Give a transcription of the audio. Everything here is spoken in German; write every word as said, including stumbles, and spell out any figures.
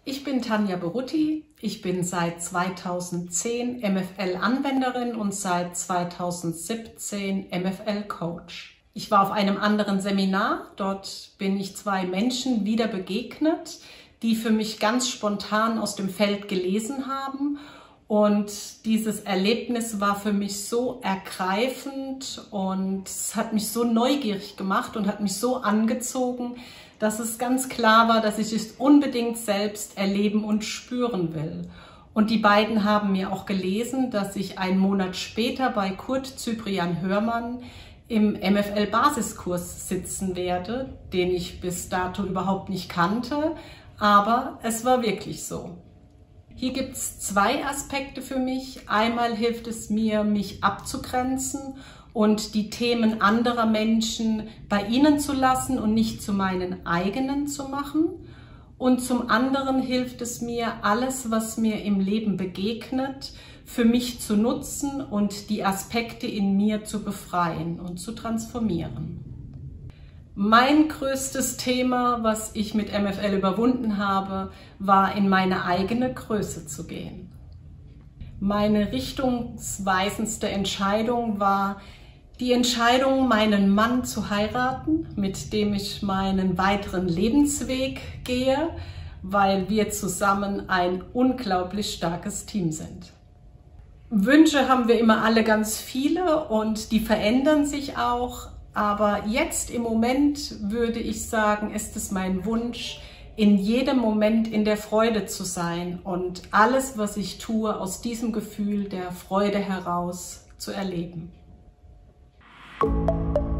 Ich bin Tanja Berutti. Ich bin seit zweitausendzehn M F L-Anwenderin und seit zweitausendsiebzehn M F L-Coach. Ich war auf einem anderen Seminar. Dort bin ich zwei Menschen wieder begegnet, die für mich ganz spontan aus dem Feld gelesen haben. Und dieses Erlebnis war für mich so ergreifend und es hat mich so neugierig gemacht und hat mich so angezogen, dass es ganz klar war, dass ich es unbedingt selbst erleben und spüren will. Und die beiden haben mir auch gelesen, dass ich einen Monat später bei Kurt Cyprian Hörmann im M F L-Basiskurs sitzen werde, den ich bis dato überhaupt nicht kannte, aber es war wirklich so. Hier gibt es zwei Aspekte für mich. Einmal hilft es mir, mich abzugrenzen und die Themen anderer Menschen bei ihnen zu lassen und nicht zu meinen eigenen zu machen. Und zum anderen hilft es mir, alles, was mir im Leben begegnet, für mich zu nutzen und die Aspekte in mir zu befreien und zu transformieren. Mein größtes Thema, was ich mit M F L überwunden habe, war, in meine eigene Größe zu gehen. Meine richtungsweisendste Entscheidung war die Entscheidung, meinen Mann zu heiraten, mit dem ich meinen weiteren Lebensweg gehe, weil wir zusammen ein unglaublich starkes Team sind. Wünsche haben wir immer alle ganz viele und die verändern sich auch. Aber jetzt im Moment würde ich sagen, ist es mein Wunsch, in jedem Moment in der Freude zu sein und alles, was ich tue, aus diesem Gefühl der Freude heraus zu erleben.